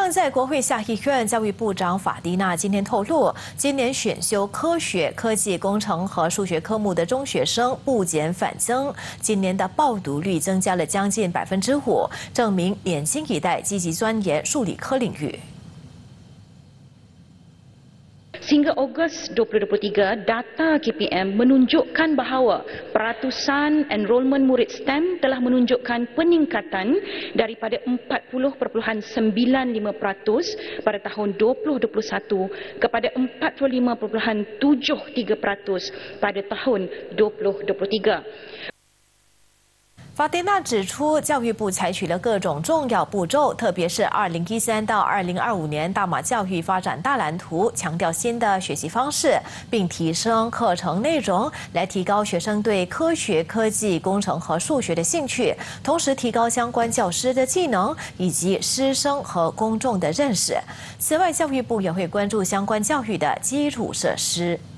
正在国会下议院，教育部长法蒂娜今天透露，今年选修科学、科技、工程和数学科目的中学生不减反增，今年的报读率增加了将近5%，证明年轻一代积极钻研数理科领域。 Sehingga Ogos 2023, data KPM menunjukkan bahawa peratusan enrolment murid STEM telah menunjukkan peningkatan daripada 40.95% pada tahun 2021 kepada 45.73% pada tahun 2023. 法蒂娜指出，教育部采取了各种重要步骤，特别是2013到2025年大马教育发展大蓝图，强调新的学习方式，并提升课程内容，来提高学生对科学、科技、工程和数学的兴趣，同时提高相关教师的技能以及师生和公众的认识。此外，教育部也会关注相关教育的基础设施。